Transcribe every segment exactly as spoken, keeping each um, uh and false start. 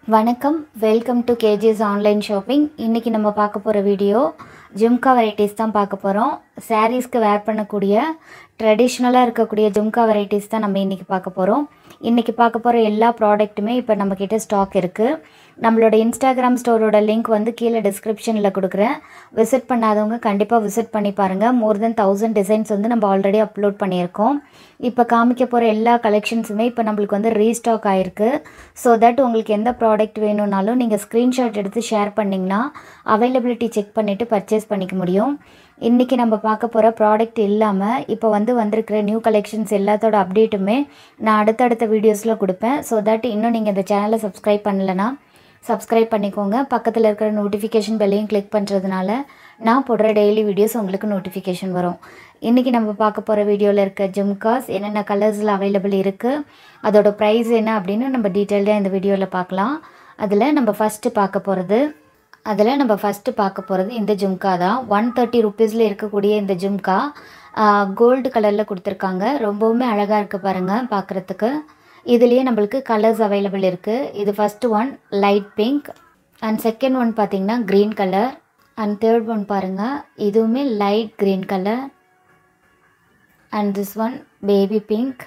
வணக்கம், welcome to K G S online shopping. இன்றைக்கி நம்ம பார்க்க போகிற வீடியோ ஜும்கா வெரைட்டிஸ் தான் பார்க்க போகிறோம். சாரீஸ்க்கு வேர் பண்ணக்கூடிய ட்ரெடிஷ்னலாக இருக்கக்கூடிய ஜும்கா வெரைட்டிஸ் தான் நம்ம இன்றைக்கி பார்க்க போகிறோம். இன்றைக்கி பார்க்க போகிற எல்லா ப்ராடக்ட்டுமே இப்போ நம்மக்கிட்ட ஸ்டாக் இருக்குது. நம்மளோட இன்ஸ்டாகிராம் ஸ்டோரோட லிங்க் வந்து கீழே டிஸ்கிரிப்ஷனில் கொடுக்குறேன். விசிட் பண்ணாதவங்க கண்டிப்பாக விசிட் பண்ணி பாருங்கள். மோர் தென் தௌசண்ட் டிசைன்ஸ் வந்து நம்ம ஆல்ரெடி அப்லோட் பண்ணியிருக்கோம். இப்போ காமிக்க போகிற எல்லா கலெக்ஷன்ஸுமே இப்போ நம்மளுக்கு வந்து ரீஸ்டாக் ஆகிருக்கு. ஸோ தட் உங்களுக்கு எந்த ப்ராடக்ட் வேணும்னாலும் நீங்கள் ஸ்க்ரீன்ஷாட் எடுத்து ஷேர் பண்ணிங்கன்னா அவைலபிலிட்டி செக் பண்ணிவிட்டு பர்ச்சேஸ் பண்ணிக்க முடியும். இன்றைக்கி நம்ம பார்க்க போகிற ப்ராடக்ட் இல்லாமல் இப்போ வந்து வந்திருக்கிற நியூ கலெக்ஷன்ஸ் எல்லாத்தோட அப்டேட்டுமே நான் அடுத்தடுத்த வீடியோஸில் கொடுப்பேன். ஸோ தட் இன்னும் நீங்கள் இந்த சேனலை சப்ஸ்கிரைப் பண்ணலைன்னா சப்ஸ்கிரைப் பண்ணிக்கோங்க. பக்கத்தில் இருக்கிற நோட்டிஃபிகேஷன் பெல்லையும் கிளிக் பண்ணுறதுனால நான் போடுற டெய்லி வீடியோஸ் உங்களுக்கு நோட்டிஃபிகேஷன் வரும். இன்றைக்கி நம்ம பார்க்க போகிற வீடியோவில் இருக்க ஜும்காஸ் என்னென்ன கலர்ஸில் அவைலபிள் இருக்குது, அதோட ப்ரைஸ் என்ன அப்படின்னு நம்ம டீட்டெயில்டாக இந்த வீடியோவில் பார்க்கலாம். அதில் நம்ம ஃபஸ்ட்டு பார்க்க போகிறது அதில் நம்ம ஃபஸ்ட்டு பார்க்க போகிறது இந்த ஜும்கா தான். ஒன் தேர்ட்டி ருப்பீஸில் இருக்கக்கூடிய இந்த ஜும்கா கோல்டு கலரில் கொடுத்துருக்காங்க. ரொம்பவுமே அழகாக இருக்குது பாருங்கள் பார்க்குறதுக்கு. இதுலேயே நம்மளுக்கு கலர்ஸ் அவைலபிள் இருக்குது. இது first one light pink and second one பார்த்திங்கன்னா green colour and third one பாருங்கள் இதுவுமே light green colour and this one baby pink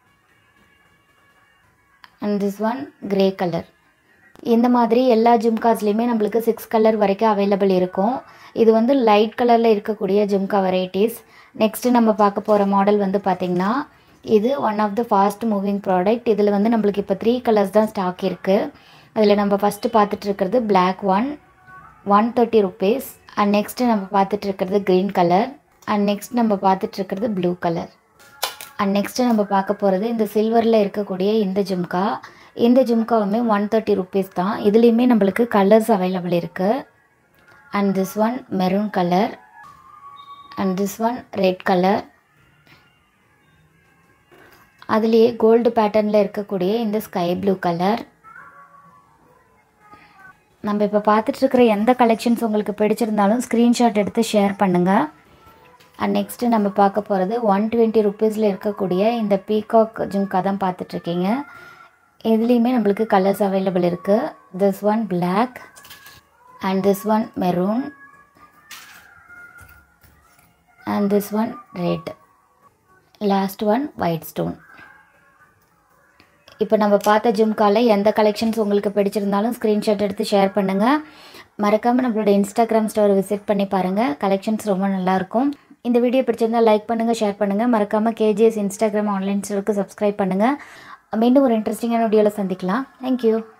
and this one grey colour. இந்த மாதிரி எல்லா ஜும்காஸ்லேயுமே நம்மளுக்கு சிக்ஸ் கலர் வரைக்கும் அவைலபிள் இருக்கும். இது வந்து லைட் கலரில் இருக்கக்கூடிய ஜும்கா வெரைட்டிஸ். நெக்ஸ்ட்டு நம்ம பார்க்க போகிற மாடல் வந்து பார்த்திங்கன்னா இது one of the fast moving product. இதில் வந்து நம்மளுக்கு இப்போ த்ரீ கலர்ஸ் தான் ஸ்டாக் இருக்குது. அதில் நம்ம ஃபஸ்ட்டு பார்த்துட்டு இருக்கிறது black one one thirty rupees and next நம்ம பார்த்துட்டு இருக்கிறது க்ரீன் கலர் அண்ட் நெக்ஸ்ட் நம்ம பார்த்துட்டு இருக்கிறது ப்ளூ கலர் அண்ட் நெக்ஸ்ட்டு நம்ம பார்க்க போகிறது இந்த சில்வரில் இருக்கக்கூடிய இந்த ஜும்கா. இந்த ஜும்காவுமே ஒன் தேர்ட்டி ருப்பீஸ் தான். இதுலேயுமே நம்மளுக்கு கலர்ஸ் அவைலபிள் இருக்குது. And this one maroon colour and this one red colour. அதுலேயே கோல்டு பேட்டர்னில் இருக்கக்கூடிய இந்த ஸ்கை ப்ளூ கலர். நம்ம இப்போ பார்த்துட்ருக்கிற எந்த கலெக்ஷன்ஸ் உங்களுக்கு பிடிச்சிருந்தாலும் ஸ்க்ரீன்ஷாட் எடுத்து ஷேர் பண்ணுங்கள். அண்ட் நெக்ஸ்ட்டு நம்ம பார்க்க போகிறது ஒன் டுவெண்ட்டி ருப்பீஸில் இருக்கக்கூடிய இந்த பீகாக் ஜும்கா தான் பார்த்துட்ருக்கீங்க. இதுலேயுமே நம்மளுக்கு கலர்ஸ் அவைலபிள் இருக்குது. This one black and this one maroon and this one red, last one white stone. இப்போ நம்ம பார்த்த ஜும்காவில் எந்த கலெக்ஷன்ஸ் உங்களுக்கு பிடிச்சிருந்தாலும் ஸ்க்ரீன்ஷாட் எடுத்து ஷேர் பண்ணுங்கள். மறக்காமல் நம்மளோட இன்ஸ்டாகிராம் ஸ்டோரை விசிட் பண்ணி பாருங்கள். கலெக்ஷன்ஸ் ரொம்ப நல்லாயிருக்கும். இந்த வீடியோ பிடிச்சிருந்தால் லைக் பண்ணுங்கள், ஷேர் பண்ணுங்கள். மறக்காமல் K G S Instagram online ஸ்டோருக்கு சப்ஸ்கிரைப் பண்ணுங்கள். மீண்டும் ஒரு இன்ட்ரெஸ்டிங்கான வீடியோவில் சந்திக்கலாம். தேங்க்யூ.